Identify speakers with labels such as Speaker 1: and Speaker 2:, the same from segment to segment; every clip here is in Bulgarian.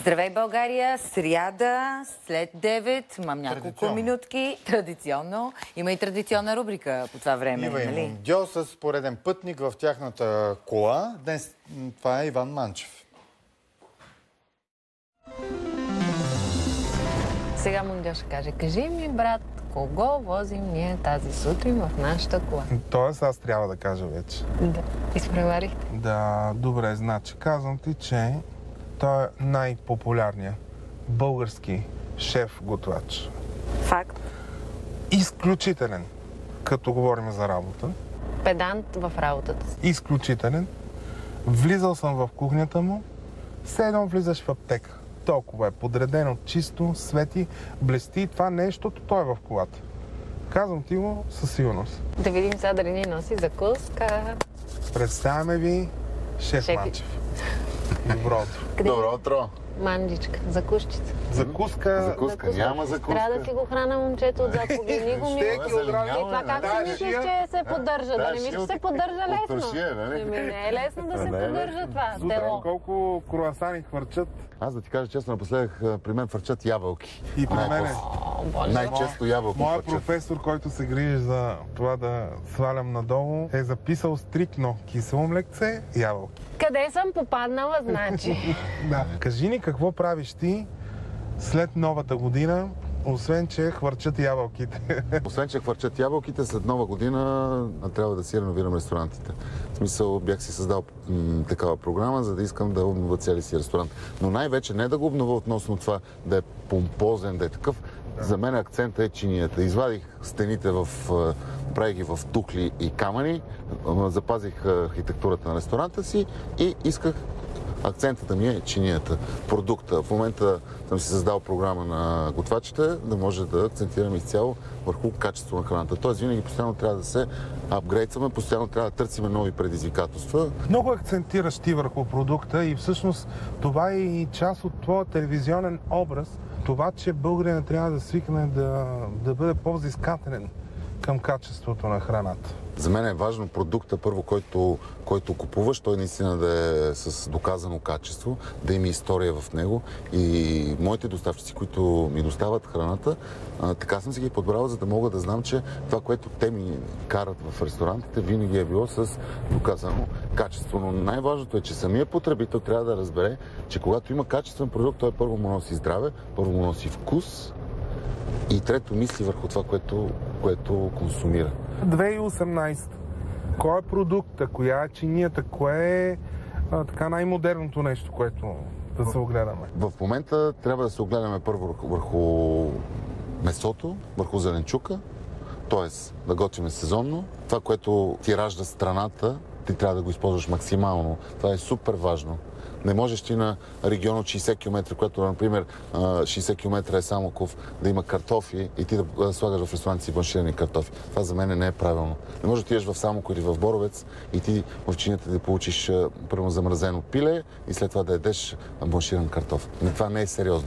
Speaker 1: Здравей, България! Сряда, след 9, имам няколко минутки. Традиционно. Има и традиционна рубрика по това време,
Speaker 2: Ива
Speaker 1: нали?
Speaker 2: и Мондио с пореден пътник в тяхната кола. Днес това е Иван Манчев.
Speaker 3: Сега Мондио ще каже, кажи ми, брат, кого возим ние тази сутрин в нашата кола?
Speaker 4: Тоест аз трябва да кажа вече.
Speaker 3: Да. Изпреварихте.
Speaker 4: Да, добре, значи казвам ти, че той е най-популярният български шеф-готвач.
Speaker 3: Факт.
Speaker 4: Изключителен, като говорим за работа.
Speaker 3: Педант в работата си.
Speaker 4: Изключителен. Влизал съм в кухнята му, все едно влизаш в аптека. Толкова е подредено, чисто, свети, блести. Това не е, защото той е в колата. Казвам ти го със сигурност.
Speaker 3: Да видим сега дали ни носи закуска.
Speaker 4: Представяме ви шеф
Speaker 3: Шеф.
Speaker 4: Манчев. Добро утро.
Speaker 3: Къде?
Speaker 2: Добро утро!
Speaker 3: Манджичка, закускица.
Speaker 4: Закуска.
Speaker 2: Няма закуска.
Speaker 3: Трябва да си го храна момчето отзад, погледни го
Speaker 4: Ще
Speaker 3: мило.
Speaker 4: ги отрави.
Speaker 3: И това как си мислиш, че се поддържа? Да не мислиш, че се поддържа лесно? Не е лесно да се поддържа това
Speaker 4: Сутрин
Speaker 3: дело.
Speaker 4: колко круасани хвърчат
Speaker 5: Аз да ти кажа честно, напоследък при мен фърчат ябълки.
Speaker 4: и при мене.
Speaker 3: О, Боже.
Speaker 5: Най-често ябълки
Speaker 4: Моят
Speaker 5: фърчат.
Speaker 4: професор, който се грижи за това да свалям надолу, е записал стриктно кисело млекце, ябълки.
Speaker 3: Къде съм попаднала, значи?
Speaker 4: Да. Кажи ни какво правиш ти след новата година, освен че хвърчат ябълките.
Speaker 5: Освен, че хвърчат ябълките, след нова година трябва да си реновирам ресторантите. В смисъл, бях си създал такава програма, за да искам да обнова цели си ресторант. Но най-вече не да го обнова относно това да е помпозен, да е такъв. За мен акцентът е чинията. Извадих стените, правих ги в тухли и камъни, запазих архитектурата на ресторанта си и исках акцентата ми е чинията, продукта. В момента съм си създал програма на готвачите, да може да акцентирам изцяло върху качество на храната. Тоест винаги постоянно трябва да се апгрейдваме, постоянно трябва да търсим нови предизвикателства.
Speaker 4: Много акцентираш ти върху продукта и всъщност това е и част от твоя телевизионен образ. Това, че българина трябва да свикне да бъде по-взискателен към качеството на храната.
Speaker 5: За мен е важно продукта, първо, който купуваш, той наистина да е с доказано качество, да има история в него. И моите доставчици, които ми доставят храната, така съм си ги подбрал, за да мога да знам, че това, което те ми карат в ресторантите, винаги е било с доказано качество. Но най-важното е, че самия потребител трябва да разбере, че когато има качествен продукт, той първо му носи здраве, първо му носи вкус и трето мисли върху това, което консумира.
Speaker 4: 2018. Кой е продукта, коя е чинията, кое е така най-модерното нещо, което да се огледаме?
Speaker 5: В момента трябва да се огледаме първо върху месото, върху зеленчука, т.е. да готвим сезонно. Това, което ти ражда страната, ти трябва да го използваш максимално. Това е супер важно. Не можеш ти на регион от 60 км, което, например, 60 км е Самоков, да има картофи и ти да слагаш в ресторант си бланширани картофи. Това за мен не е правилно. Не можеш да отидеш в Самоков или в Боровец и ти в чинията да получиш първо замразено пиле и след това да ядеш бланширан картоф. Това не е сериозно.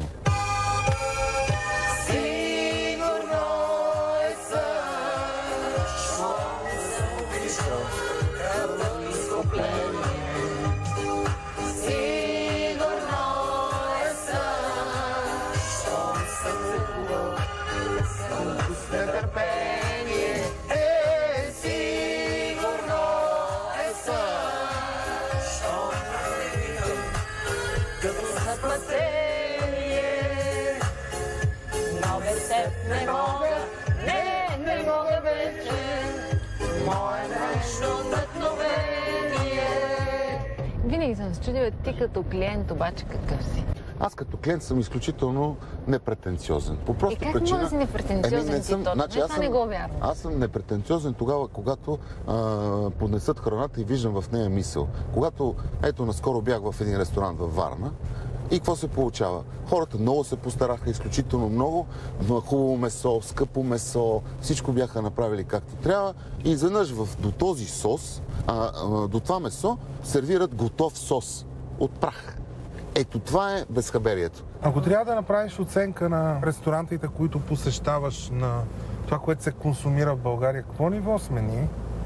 Speaker 3: Не мога вече. Мое нещо вдъхновение. Винаги съм се чудила ти като клиент, обаче какъв си?
Speaker 5: Аз като клиент съм изключително непретенциозен. По проста
Speaker 3: как
Speaker 5: причина...
Speaker 3: мога да си непретенциозен ти, Тодор? Това не го вярвам.
Speaker 5: Аз съм непретенциозен тогава, когато поднесат храната и виждам в нея мисъл. Когато, ето, наскоро бях в един ресторант във Варна и какво се получава? Хората много се постараха, изключително много, хубаво месо, скъпо месо, всичко бяха направили както трябва и изведнъж до този сос, до това месо, сервират готов сос от прах. Ето това е безхаберието.
Speaker 4: Ако трябва да направиш оценка на ресторантите, които посещаваш, на това, което се консумира в България, какво ниво сме ние?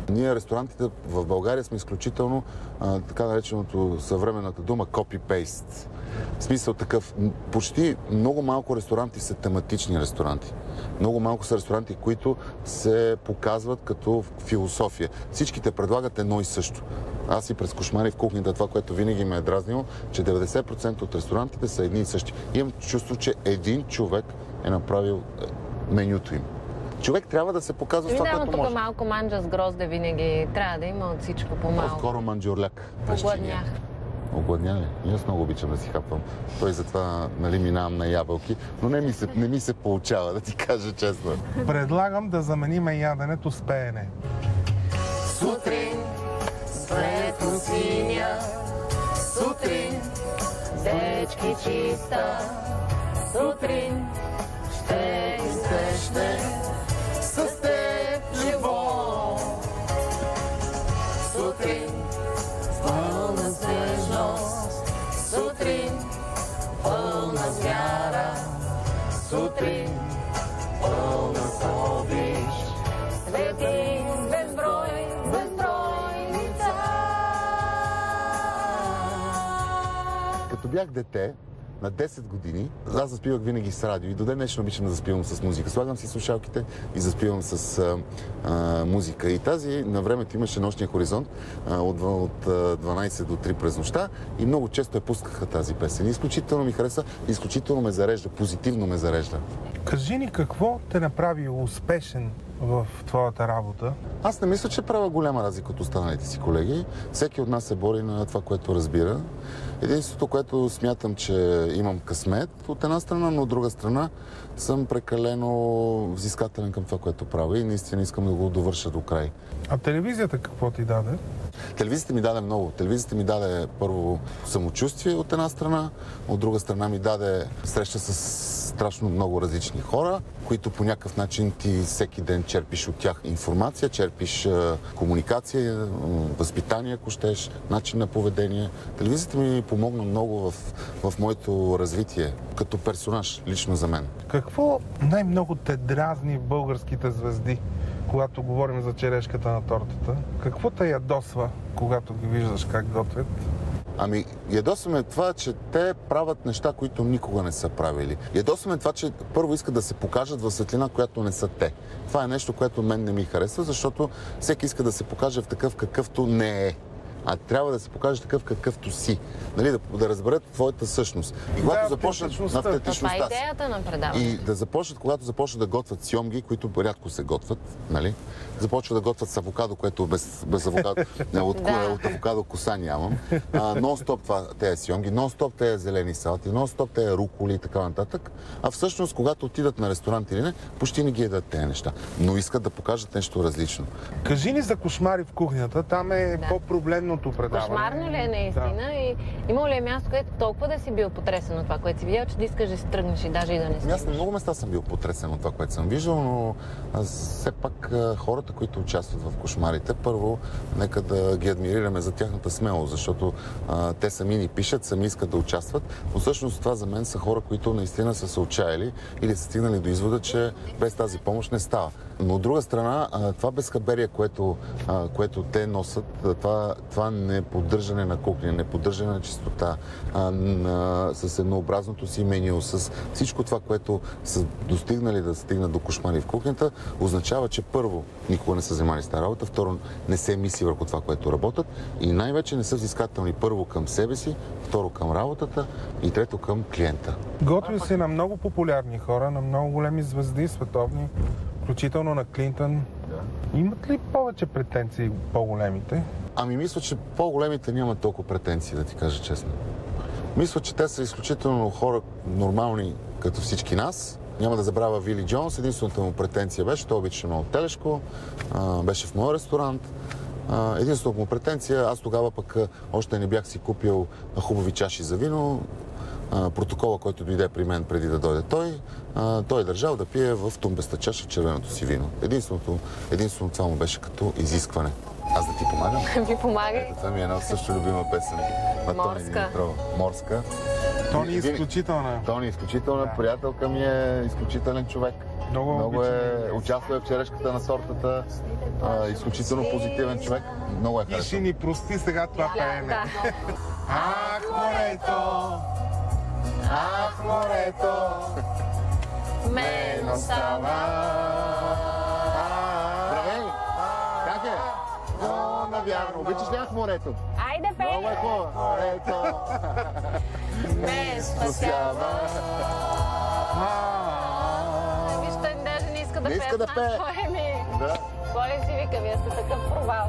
Speaker 5: Ние, ресторантите в България, сме изключително така нареченото съвременната дума copy-paste. В смисъл такъв, почти много малко ресторанти са тематични ресторанти. Много малко са ресторанти, които се показват като философия. Всичките предлагат едно и също. Аз и през кошмари в кухнята, това, което винаги ме е дразнило, че 90% от ресторантите са едни и същи. Имам чувство, че един човек е направил менюто им. Човек трябва да се показва с това, което може.
Speaker 3: Тук малко манджа с грозде винаги трябва да има от всичко по-малко.
Speaker 5: По-скоро манджурляк.
Speaker 3: Огладнях.
Speaker 5: Огладня ли? И аз много обичам да си хапвам. Той затова, нали, минавам на ябълки, но не ми се получава, да ти кажа честно.
Speaker 4: Предлагам да заменим яденето с пеене.
Speaker 1: Сутрин, светло синя, сутрин, дечки чиста, сутрин, ще изсрещне с теб живот. Сутрин, пълна свежност, сутрин, пълна вяра, сутрин, пълна обич, свети безброй лица.
Speaker 5: Като бях дете, на 10 години, аз заспивах винаги с радио и до ден днешно обичам да заспивам с музика. Слагам си слушалките и заспивам с музика. И тази на времето имаше нощния хоризонт от 12 до 3 през нощта и много често я пускаха тази песен. Изключително ми хареса, изключително ме зарежда, позитивно ме зарежда.
Speaker 4: Кажи ни какво те направи успешен в твоята работа?
Speaker 5: Аз не мисля, че правя голяма разлика от останалите си колеги. Всеки от нас се бори на това, което разбира. Единството, което смятам, че имам късмет от една страна, но от друга страна съм прекалено взискателен към това, което правя и наистина искам да го довърша до край.
Speaker 4: А телевизията какво ти даде?
Speaker 5: Телевизията ми даде много. Телевизията ми даде първо самочувствие от една страна, от друга страна ми даде среща с страшно много различни хора, които по някакъв начин ти всеки ден черпиш от тях информация, черпиш комуникация, възпитание, ако щеш, начин на поведение. Телевизията ми помогна много в моето развитие като персонаж, лично за мен.
Speaker 4: Какво най-много те дразни в българските звезди, когато говорим за черешката на тортата? Какво те ядосва, когато ги виждаш как готвят?
Speaker 5: Ами, ядосваме това, че те правят неща, които никога не са правили. Ядосваме това, че първо искат да се покажат в светлина, която не са те. Това е нещо, което мен не ми харесва, защото всеки иска да се покаже в такъв, какъвто не е. А трябва да се покаже такъв, какъвто си. Нали, да разберат твоята същност. И когато започнат на автентичността.
Speaker 3: Това е идеята на предаването.
Speaker 5: И да започнат, когато започнат да готвят сьомги, които рядко се готвят, нали? Започват да готвят с авокадо, което без авокадо, от авокадо коса нямам. Нон-стоп тези сьомги, нон-стоп тези зелени салати, нон-стоп тези руколи и така нататък. А всъщност, когато отидат на ресторант или не, почти не ги едат тези неща. Но искат да покажат нещо различно.
Speaker 4: Кажи ни за кошмари в кухнята. Там е по-проблемното предаване.
Speaker 3: Кошмарно ли е наистина? Да. И има ли е място, където толкова да си бил потресен от това, което си видял, че да искаш да си тръгнеш и даже и да не стигнеш?
Speaker 5: Аз на много места съм бил потресен от това, което съм виждал, но все пак хората, които участват в кошмарите, първо нека да ги адмирираме за тяхната смелост, защото те сами ни пишат, сами искат да участват, но всъщност това за мен са хора, които наистина са се отчаяли или са стигнали до извода, че без тази помощ не става. Но от друга страна, това безхаберие, което те носят, това неподдържане на кухня, неподдържане на чистота, с еднообразното си меню, с всичко това, което са достигнали да стигнат до кошмари в кухнята, означава, че първо никога не са занимали с тази работа, второ не се мисли върху това, което работят и най-вече не са взискателни първо към себе си, второ към работата и трето към клиента.
Speaker 4: Готвил си на много популярни хора, на много големи звезди, световни, включително на Клинтън. Да. Имат ли повече претенции по-големите?
Speaker 5: Ами мисля, че по-големите нямат толкова претенции, да ти кажа честно. Мисля, че те са изключително хора нормални, като всички нас. Няма да забравя Вили Джонс. Единствената му претенция беше, той обичаше много телешко, беше в моя ресторант. Единствената му претенция, аз тогава пък още не бях си купил хубави чаши за вино. протокола, който дойде при мен преди да дойде той е държал да пие в тумбеста чаша червеното си вино. Единствено това му беше като изискване. Аз да ти помагам?
Speaker 3: Ви помагай.
Speaker 5: Ето, това ми е една също любима песен на Тони Димитрова. Морска.
Speaker 4: Тони е изключителна.
Speaker 5: Тони е изключителна, приятелка ми е изключителен човек. Много е, участва в черешката на тортата, изключително позитивен човек. Много е харесвам.
Speaker 4: И ще ни прости сега това пеене. Ах, морето! Ах, морето!
Speaker 3: Мен остава.
Speaker 5: Здравей! Как е? О, навярно. Обичаш ли Ах, морето?
Speaker 3: Айде,
Speaker 5: Много е
Speaker 3: пей!
Speaker 5: хубаво. Морето!
Speaker 3: Ме спасява. Виж, той даже не иска да
Speaker 5: Не
Speaker 3: пее.
Speaker 5: иска да пее.
Speaker 3: Поеми.
Speaker 5: Да.
Speaker 3: Коле си вика, вие сте такъв провал.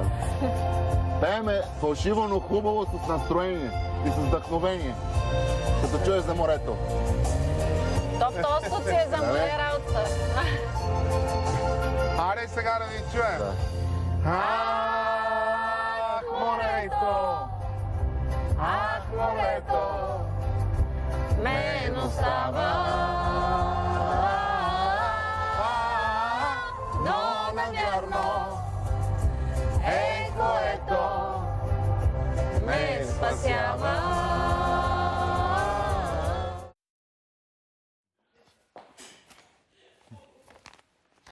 Speaker 5: Пееме фалшиво, но хубаво, с настроение и с вдъхновение. Като чуеш за морето.
Speaker 3: То в този случай е за моя работа.
Speaker 4: Аре сега да ви чуем. Ах, морето! Ах, морето!
Speaker 3: Мен остава.